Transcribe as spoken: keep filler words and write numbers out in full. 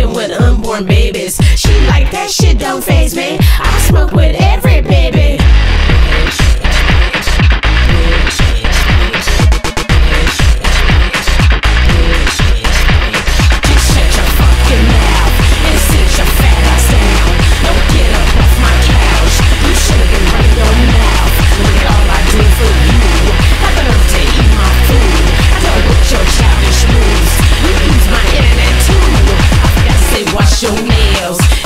smoking with unborn babies. She like that shit don't faze me. I smoke with every baby. Just shut your fucking mouth and sit your fat ass down. Don't get up off my couch. You should've been running your mouth. Look at all I did for you. I've been up to eat my food. I don't want your childish moves. You use my internet too. I forgot to say wash your nails.